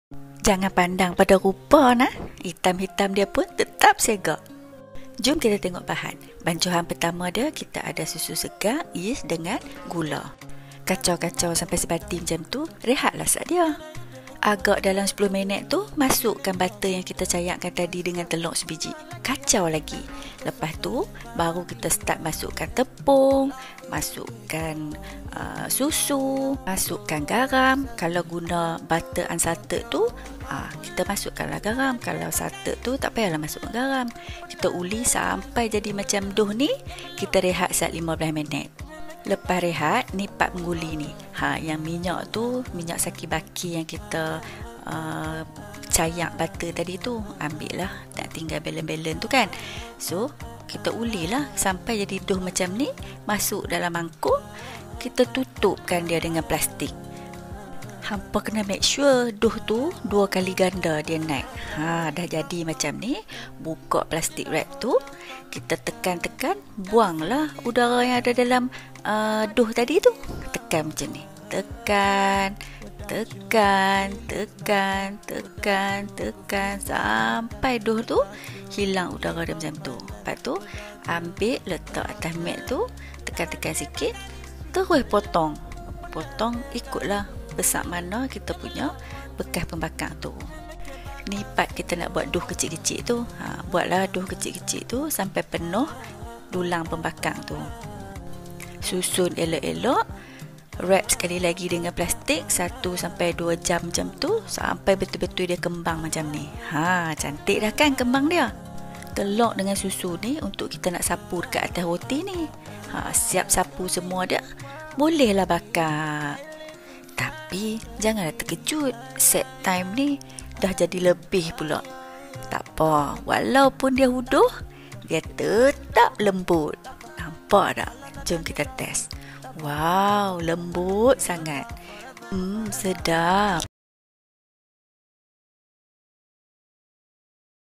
Jangan pandang pada rupa nah. Hitam-hitam dia pun tetap segak. Jom kita tengok bahan. Bancuhan pertama dia, kita ada susu segar, yeast dengan gula. Kacau-kacau sampai sebati macam tu, rehatlah sat dia. Agak dalam 10 minit tu, masukkan butter yang kita cayakkan tadi dengan telur sebiji. Kacau lagi. Lepas tu, baru kita start masukkan tepung, masukkan susu, masukkan garam. Kalau guna butter unsalted tu, kita masukkanlah garam. Kalau salted tu, tak payahlah masukkan garam. Kita uli sampai jadi macam dough ni, kita rehat sat 15 minit. Lepas rehat, ni part pengguli ni. Yang minyak tu, minyak saki baki yang kita cayak butter tadi tu, ambil lah. Tak tinggal belen-belen tu kan. So, kita ulilah sampai jadi dough macam ni. Masuk dalam mangkuk, kita tutupkan dia dengan plastik. Hampa kena make sure dough tu 2 kali ganda dia naik. Dah jadi macam ni, buka plastik wrap tu, kita tekan-tekan, buanglah udara yang ada dalam dough tadi tu. Tekan macam ni. Tekan sampai dough tu hilang udara dia macam tu. Lepas tu ambil, letak atas mat tu, tekan-tekan sikit, terus potong ikutlah besar mana kita punya bekas pembakar tu. Ni part kita nak buat dough kecil-kecil tu. Buatlah dough kecil-kecil tu sampai penuh dulang pembakar tu. Susun elok-elok, wrap sekali lagi dengan plastik 1-2 jam macam tu, sampai betul-betul dia kembang macam ni. Cantik dah kan kembang dia. Telur dengan susu ni untuk kita nak sapu dekat atas roti ni. Siap sapu semua dah, bolehlah bakar. Tapi janganlah terkejut, set time ni dah jadi lebih pula. Tak apa, walaupun dia huduh, dia tetap lembut. Nampak tak? Jom kita test. Wow, lembut sangat. Sedap.